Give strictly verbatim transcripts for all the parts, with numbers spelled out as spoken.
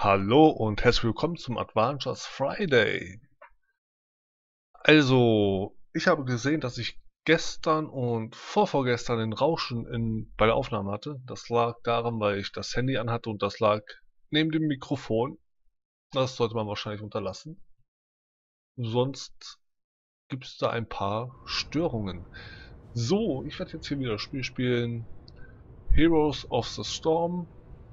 Hallo und herzlich willkommen zum Adventures Friday. Also, ich habe gesehen, dass ich gestern und vorvorgestern ein Rauschen in, bei der Aufnahme hatte. Das lag daran, weil ich das Handy anhatte und das lag neben dem Mikrofon. Das sollte man wahrscheinlich unterlassen. Sonst gibt es da ein paar Störungen. So, ich werde jetzt hier wieder das Spiel spielen. Heroes of the Storm.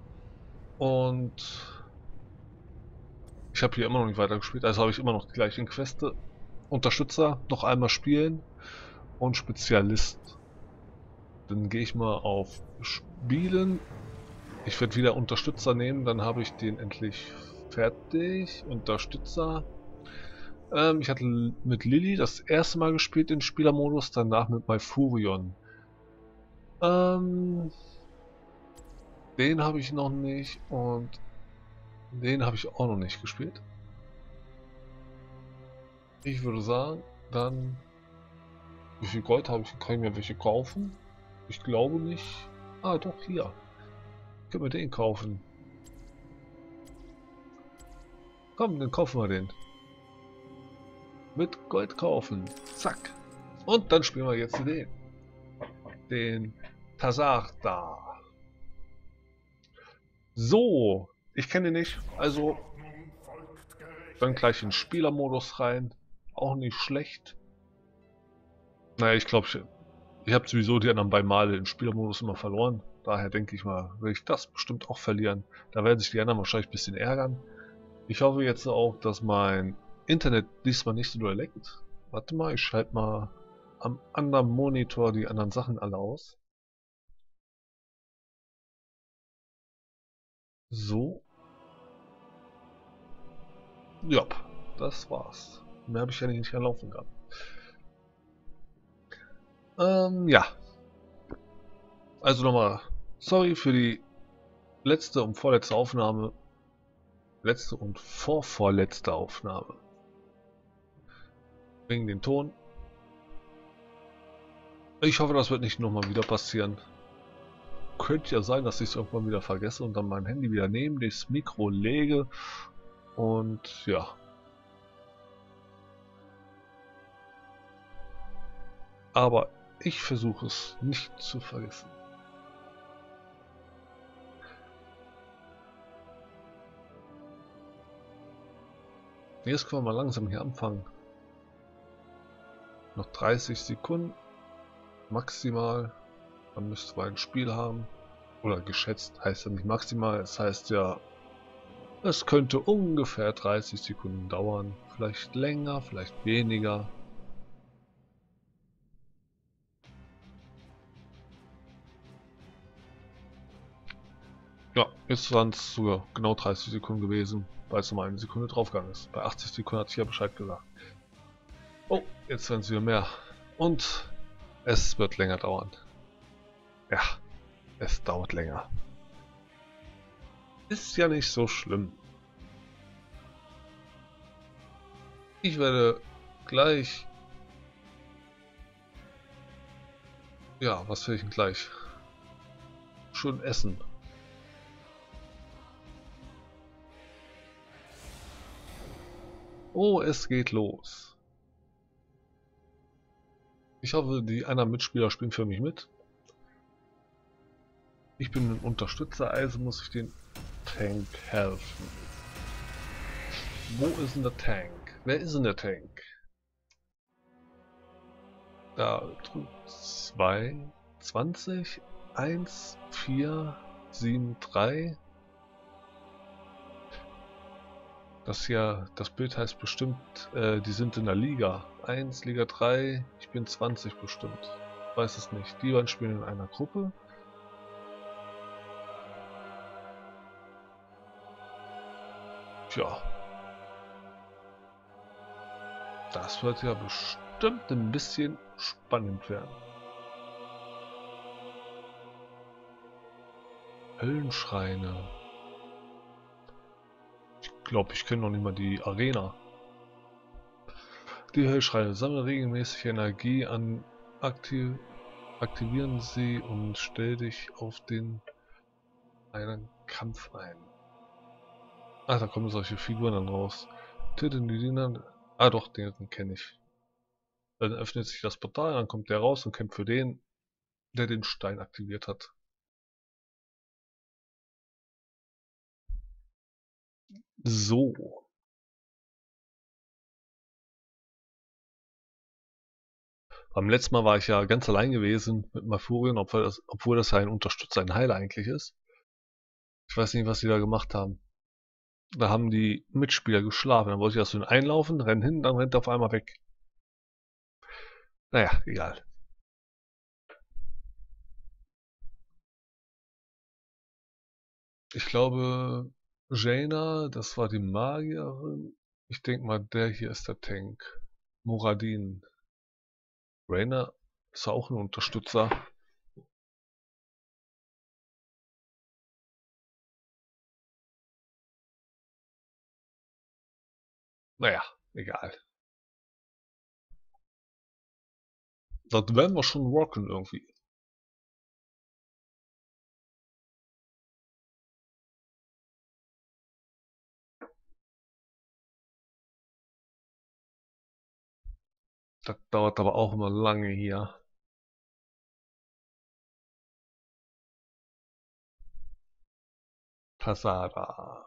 Und ich habe hier immer noch nicht weitergespielt, also habe ich immer noch die gleichen Queste. Unterstützer noch einmal spielen und Spezialist. Dann gehe ich mal auf Spielen. Ich werde wieder Unterstützer nehmen, dann habe ich den endlich fertig. Unterstützer. Ähm, ich hatte mit Lilly das erste Mal gespielt im Spielermodus, danach mit Malfurion. Ähm, den habe ich noch nicht und den habe ich auch noch nicht gespielt. Ich würde sagen, dann... Wie viel Gold habe ich? Kann ich mir welche kaufen? Ich glaube nicht. Ah, doch, hier. Können wir den kaufen? Komm, dann kaufen wir den. Mit Gold kaufen. Zack. Und dann spielen wir jetzt den. Den Tazarda. So. Ich kenne ihn nicht. Also dann gleich in Spielermodus rein. Auch nicht schlecht. Naja, ich glaube, ich, ich habe sowieso die anderen beiden Male im Spielermodus immer verloren. Daher denke ich mal, werde ich das bestimmt auch verlieren. Da werden sich die anderen wahrscheinlich ein bisschen ärgern. Ich hoffe jetzt auch, dass mein Internet diesmal nicht so doll leckt. Warte mal, ich schalte mal am anderen Monitor die anderen Sachen alle aus. So. Ja, das war's. Mehr habe ich ja nicht erlaufen gehabt. Ähm, ja. Also nochmal, sorry für die letzte und vorletzte Aufnahme. Letzte und vorvorletzte Aufnahme. Wegen dem Ton. Ich hoffe, das wird nicht nochmal wieder passieren. Könnte ja sein, dass ich es irgendwann wieder vergesse und dann mein Handy wieder neben das Mikro lege. Und ja. Aber ich versuche es nicht zu vergessen. Jetzt können wir mal langsam hier anfangen. Noch dreißig Sekunden maximal. Dann müsste man ein Spiel haben. Oder geschätzt heißt ja nicht maximal. Es heißt ja, es könnte ungefähr dreißig Sekunden dauern. Vielleicht länger, vielleicht weniger. Ja, jetzt waren es sogar genau dreißig Sekunden gewesen, weil es nochmal eine Sekunde draufgegangen ist. Bei achtzig Sekunden hatte ich ja Bescheid gesagt. Oh, jetzt werden es wieder mehr. Und es wird länger dauern. Ja, es dauert länger. Ist ja nicht so schlimm. Ich werde gleich... Ja, was will ich denn gleich? Schön essen. Oh, es geht los. Ich hoffe, die anderen Mitspieler spielen für mich mit. Ich bin ein Unterstützer, also muss ich den Tank helfen. Wo ist denn der Tank? Wer ist denn der Tank? Da zwei, zwanzig, eins, vier, sieben, drei. Das hier, das Bild heißt bestimmt, äh, die sind in der Liga. eins, Liga drei, ich bin zwanzig bestimmt. Weiß es nicht. Die beiden spielen in einer Gruppe. Tja. Das wird ja bestimmt ein bisschen spannend werden. Höllenschreine. Ich glaube, ich kenne noch nicht mal die Arena. Die Höllenschreine sammeln regelmäßig Energie an, aktiv, aktivieren sie und stell dich auf den einen Kampf ein. Ah, da kommen solche Figuren dann raus. Ah doch, den kenne ich. Dann öffnet sich das Portal, dann kommt der raus und kämpft für den, der den Stein aktiviert hat. So. Beim letzten Mal war ich ja ganz allein gewesen mit Malfurion, obwohl das, obwohl das ja ein Unterstützer, ein Heiler eigentlich ist. Ich weiß nicht, was die da gemacht haben. Da haben die Mitspieler geschlafen. Dann wollte ich erst so einlaufen, rennen hin, dann rennt er auf einmal weg. Naja, egal. Ich glaube, Jaina, das war die Magierin. Ich denke mal, der hier ist der Tank. Muradin. Rainer ist auch ein Unterstützer. Naja, egal. Das werden wir schon rocken irgendwie. Das dauert aber auch immer lange hier. Tazada.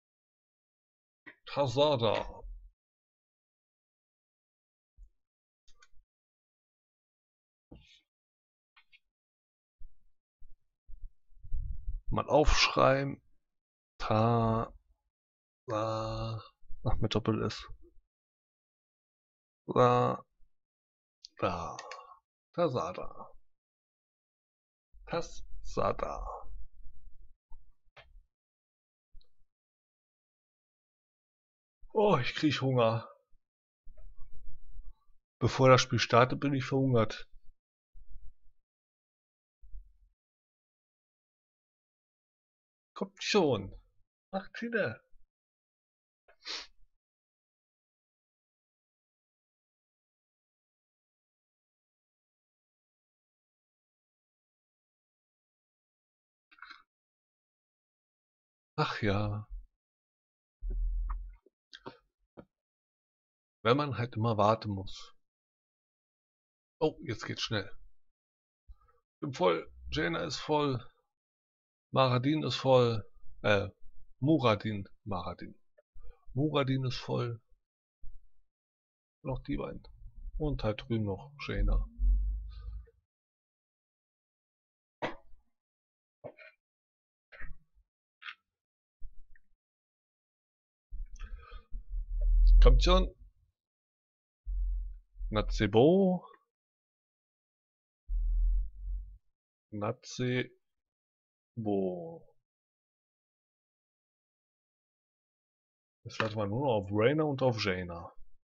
Tazada. Mal aufschreiben. Ta. Da. Ach, mit Doppel S. Da. Da. Tazada. Tazada. Oh, ich krieg Hunger. Bevor das Spiel startet, bin ich verhungert. Kommt schon. Macht Tina. Ach ja. Wenn man halt immer warten muss. Oh, jetzt geht's schnell. Bin voll. Jaina ist voll. Maradin ist voll. Äh, Muradin. Maradin. Muradin ist voll. Noch die beiden. Und halt drüben noch Jaina. Kommt schon. Natsebo. Natsebo. Jetzt warten wir nur noch auf Rainer und auf Jaina.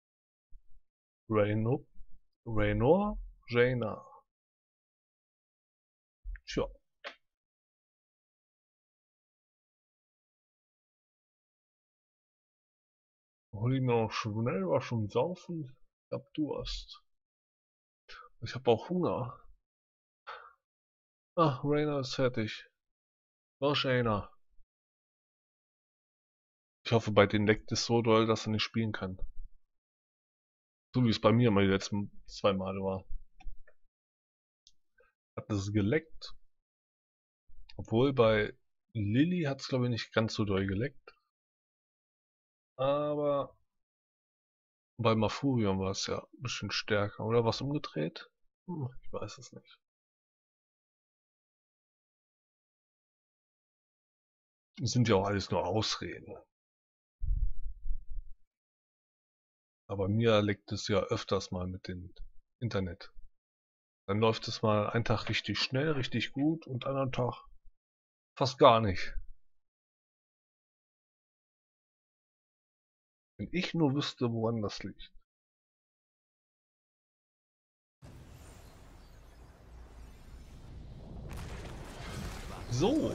Raino, Raynor, Jaina. Tja. Hol ich mir noch schnell was zum Saufen? Ich hab Durst. Ich hab auch Hunger. Ach, Rainer ist fertig. Los, Jaina. Ich hoffe, bei denen leckt es so doll, dass er nicht spielen kann. So wie es bei mir mal die letzten zwei Male war. Hat es geleckt. Obwohl bei Lilly hat es glaube ich nicht ganz so doll geleckt. Aber bei Malfurion war es ja ein bisschen stärker. Oder was umgedreht? Hm, ich weiß es nicht. Das sind ja auch alles nur Ausreden. Aber mir leckt es ja öfters mal mit dem Internet. Dann läuft es mal einen Tag richtig schnell, richtig gut und anderen Tag fast gar nicht. Wenn ich nur wüsste, woran das liegt. So.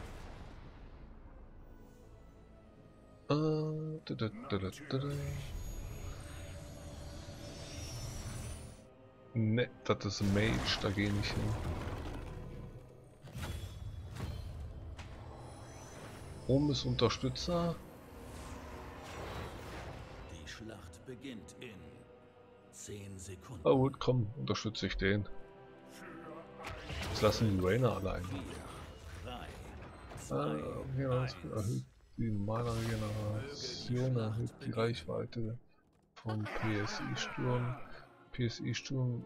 Äh, da, da, da, da, da. Ne, das ist ein Mage, da gehe ich nicht hin. Oben ist Unterstützer. Schlacht beginnt in zehn Sekunden. Oh gut, komm, unterstütze ich den. Jetzt lassen die Rainer allein. Ah, ja, das erhöht die Mana-Regeneration, erhöht die Reichweite vom P S I-Sturm. P S I-Sturm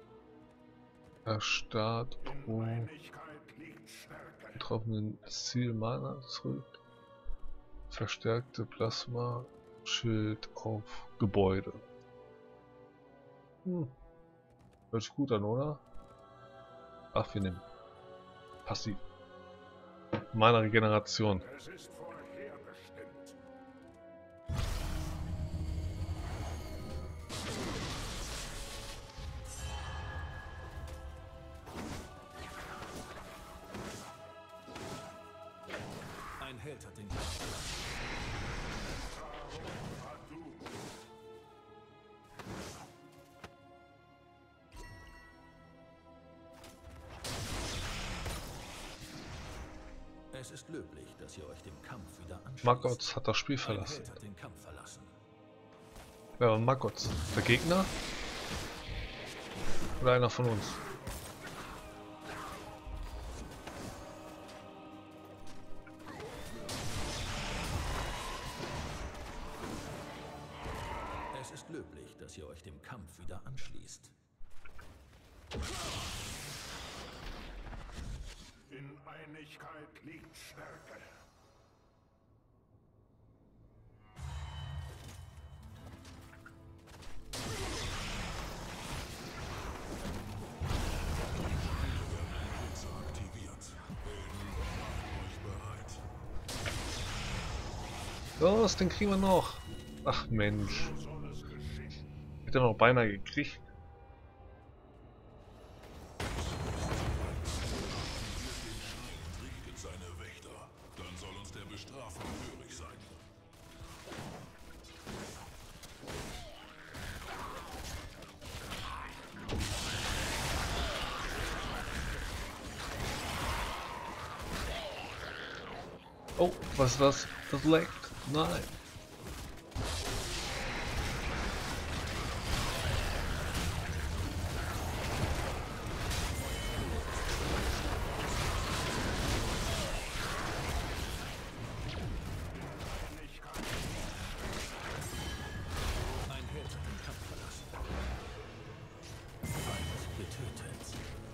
erstarrt pro betroffenen Ziel Mana zurück. Verstärkte Plasma-Schild auf Gebäude. Hm. Hört sich gut an, oder? Ach, wir nehmen passiv. Mana Regeneration. Ein Held hat den Es ist löblich, dass ihr euch dem Kampf wieder anschließt. Maggots hat das Spiel verlassen. Ein Held hat den Kampf verlassen. Wer war Maggots? Der Gegner? Oder einer von uns? Es ist löblich, dass ihr euch dem Kampf wieder anschließt. In Einigkeit liegt Stärke. Los, den kriegen wir noch. Ach Mensch. Hätte er noch beinahe gekriegt. Oh, was ist das? Das leckt. Nein. Ein Held hat den Kampf verlassen. Feind getötet.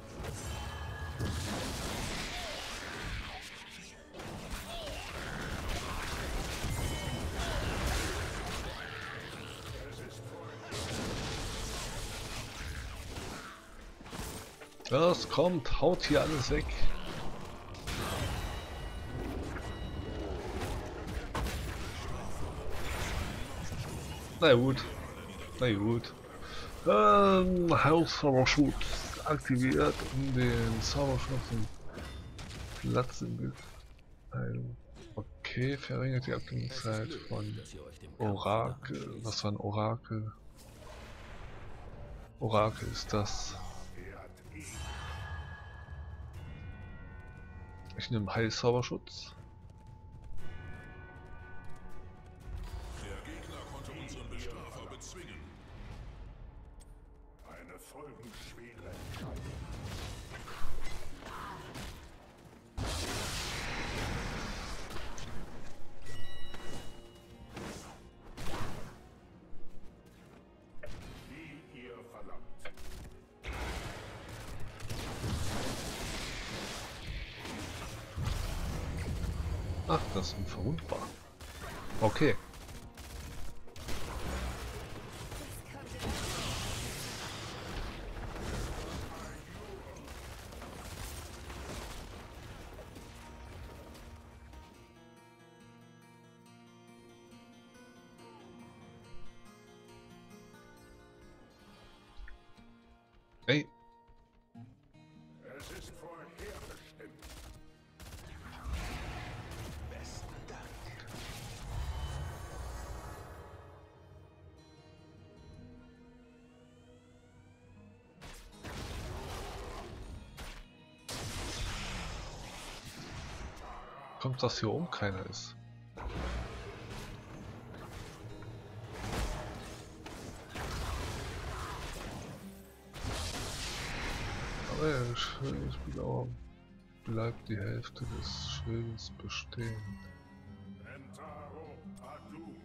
Das kommt, haut hier alles weg. Na gut, na gut. Ähm, Hauszauberschutz aktiviert, um den Zauberschnupfen Platz im Bild. Okay, verringert die Abklingungszeit von Orakel. Was war ein Orakel? Orakel ist das. Ich nehme Heilzauberschutz. Der Gegner konnte unseren Bestrafer bezwingen. Eine folgenschwere Entscheidung. Wie ihr verlangt. Ach, das ist unverwundbar. Okay. Hey. Es ist vorherbestimmt. Besten Dank. Kommt, dass hier oben keiner ist. Aber ja, Schildspieler bleibt die Hälfte des Schildes bestehen. Entaro Adu.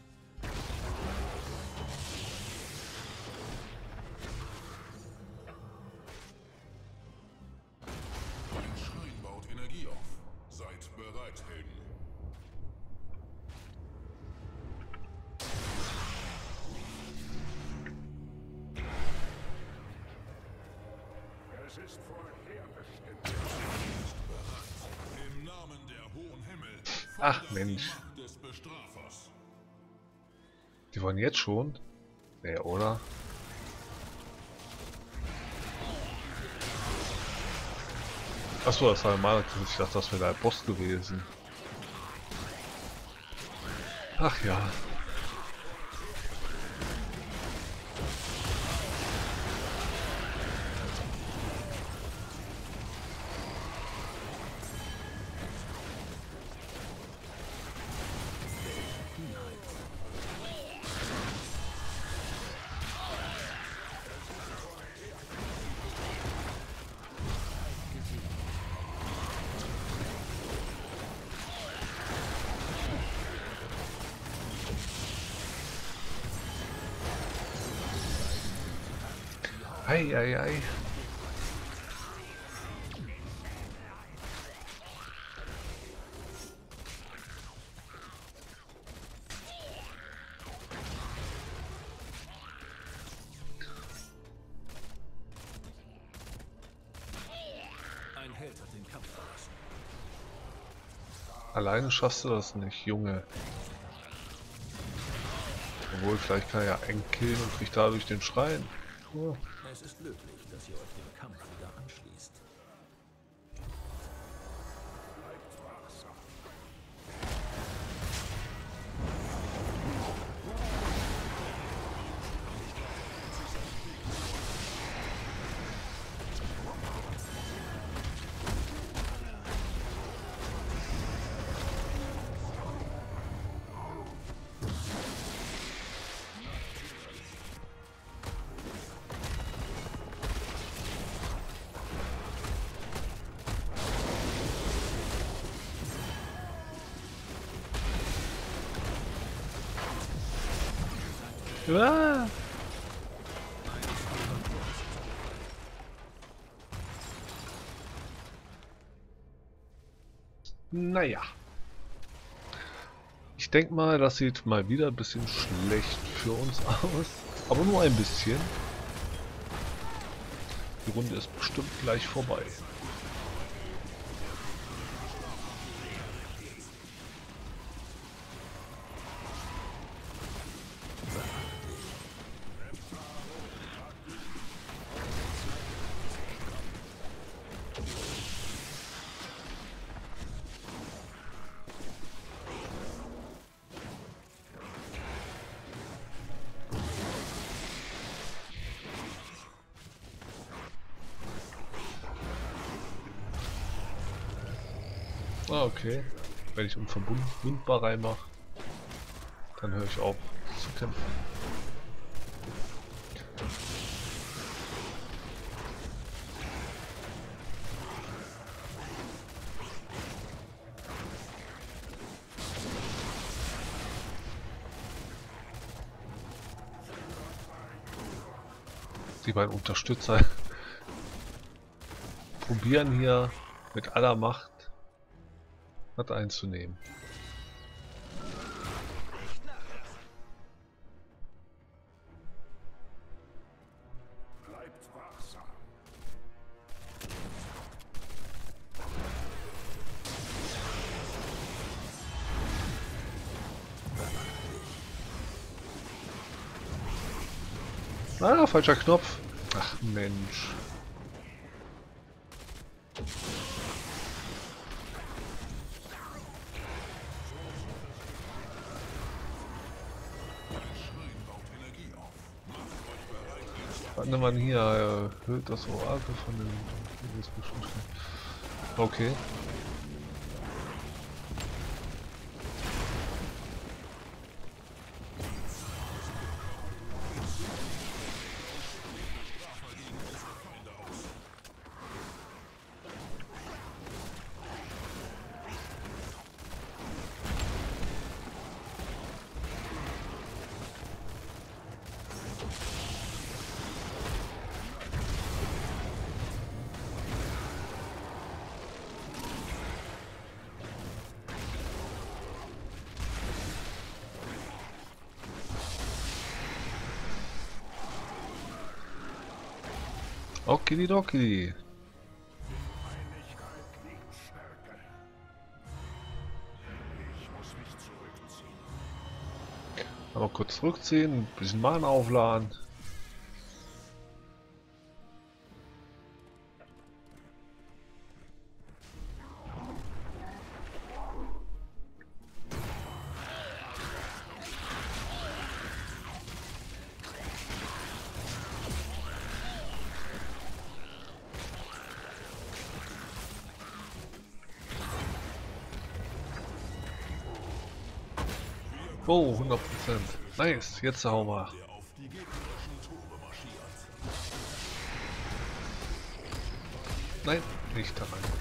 Ein Schrein baut Energie auf. Seid bereit, Helden. Es ist vorherbestimmt. Im Namen der hohen Himmel. Ach fordert Mensch, die Macht des Bestrafers. die wollen jetzt schon? Nee, oder? Achso, das war mal, ich dachte, das wäre der Boss gewesen. Ach ja. Ei, ei, ei. Ein Held hat den Kampf verlassen. Alleine schaffst du das nicht, Junge. Obwohl, vielleicht kann er ja einen killen und kriegt dadurch den Schrein. Oh. Es ist löblich, dass ihr euch dem Kampf wieder anschließt. Bleibt wachsam. Ah. Naja. Ich denke mal, das sieht mal wieder ein bisschen schlecht für uns aus. Aber nur ein bisschen. Die Runde ist bestimmt gleich vorbei. Ah, okay. Wenn ich unverwundbar reinmache, dann höre ich auf zu kämpfen. Die beiden Unterstützer probieren hier mit aller Macht was einzunehmen. Bleibt wachsam. Ah, falscher Knopf. Ach Mensch. Was nimmt man hier? Erhöht das Orakel von den... Okay. Okidoki. Einigkeit liegt Stärke. Ich muss mich zurückziehen. Aber kurz zurückziehen, ein bisschen Mana aufladen. Oh, hundert Prozent. Nice, jetzt hauen wir. der auf die gegnerischen Tore marschiert. Nein, nicht da rein.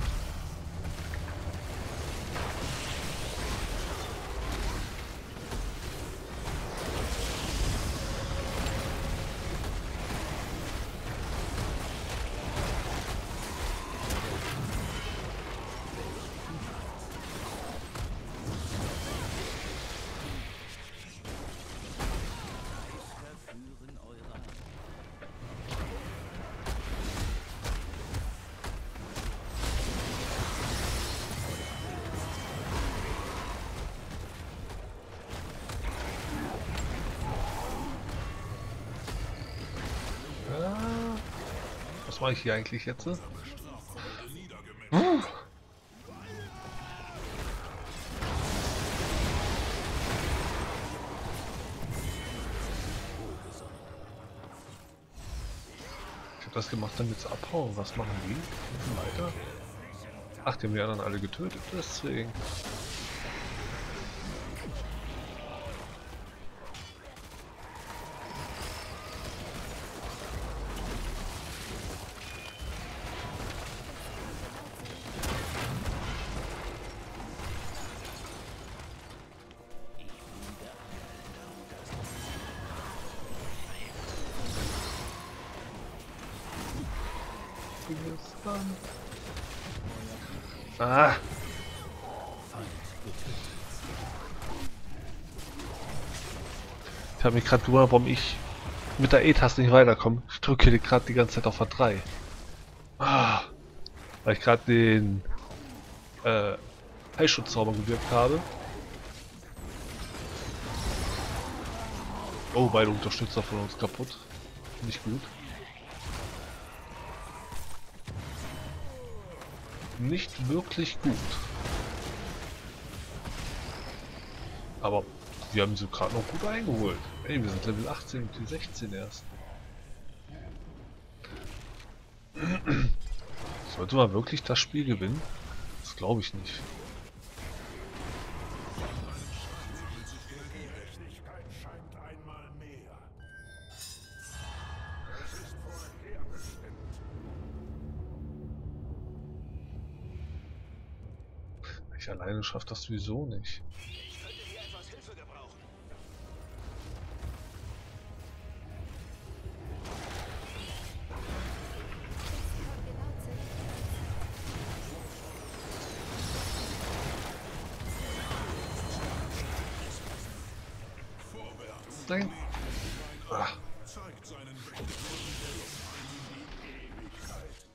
Verführen eure Hand. Ja. Was mache ich hier eigentlich jetzt? Bestrafer wurde niedergemetzelt. Ich habe das gemacht, damit sie abhauen. Was machen die? Gehen weiter? Ach, die haben die anderen alle getötet, deswegen. Ah! Ich habe mich gerade gewundert, warum ich mit der E-Taste nicht weiterkomme. Ich drücke hier gerade die ganze Zeit auf A drei. Ah! Weil ich gerade den äh, Heilschutzzauber gewirkt habe. Oh, beide Unterstützer von uns kaputt. Nicht gut. Nicht wirklich gut. Aber wir haben sie gerade noch gut eingeholt. Ey, wir sind Level achtzehn und die sechzehn erst. Sollte man wirklich das Spiel gewinnen? Das glaube ich nicht. Die Gerechtigkeit scheint einmal mehr. Es ist vorherbestimmt. Ich alleine schaffe das sowieso nicht. Ich könnte hier etwas Hilfe gebrauchen. Vorwärts. Nein. Ah. Zeigt seinen Weg. Ewigkeit.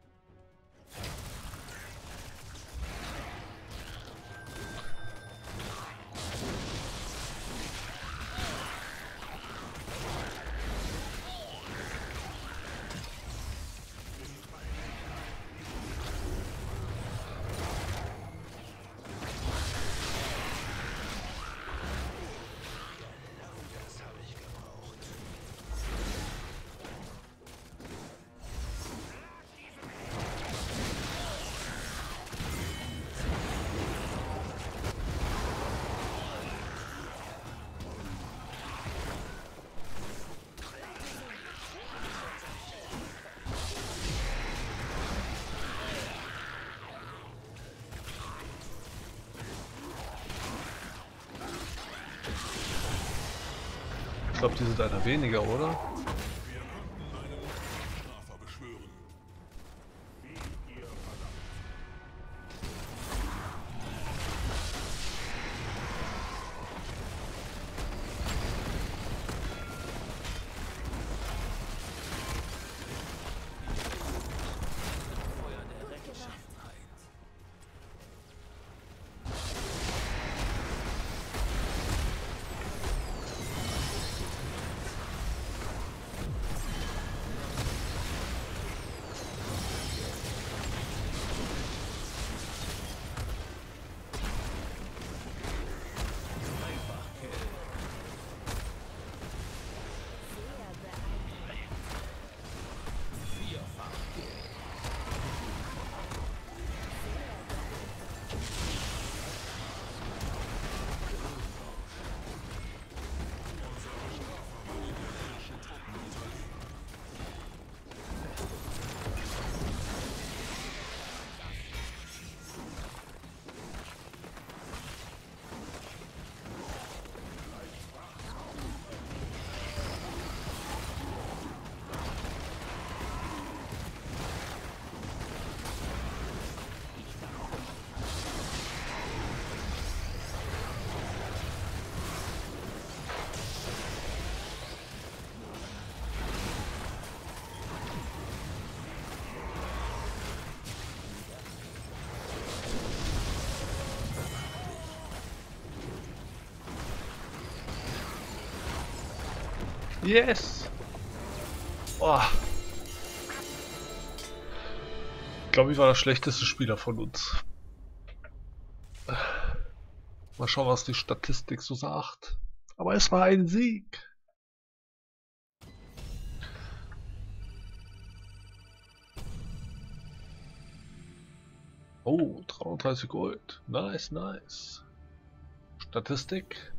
Das habe ich gebraucht. Ich glaube, die sind einer weniger, oder? Wir könnten einen Bestrafer beschwören. Wie ihr verlangt. Yes! Oh. Ich glaube, ich war der schlechteste Spieler von uns. Mal schauen, was die Statistik so sagt. Aber es war ein Sieg. Oh, dreiunddreißig Gold. Nice, nice. Statistik.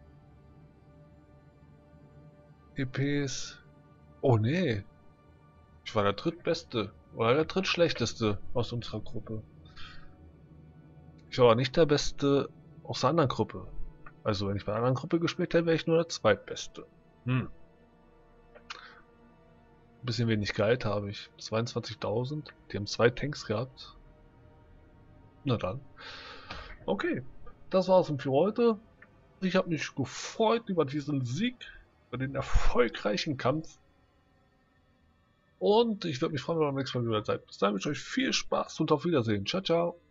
E Ps. Oh nee. Ich war der drittbeste. Oder der drittschlechteste aus unserer Gruppe. Ich war aber nicht der Beste aus der anderen Gruppe. Also wenn ich bei der anderen Gruppe gespielt hätte, wäre ich nur der Zweitbeste. Hm. Ein bisschen wenig Geld habe ich. zweiundzwanzigtausend. Die haben zwei Tanks gehabt. Na dann. Okay. Das war's für heute. Ich habe mich gefreut über diesen Sieg. Über den erfolgreichen Kampf. Und ich würde mich freuen, wenn ihr beim nächsten Mal wieder seid. Bis dahin wünsche ich euch viel Spaß und auf Wiedersehen. Ciao, ciao.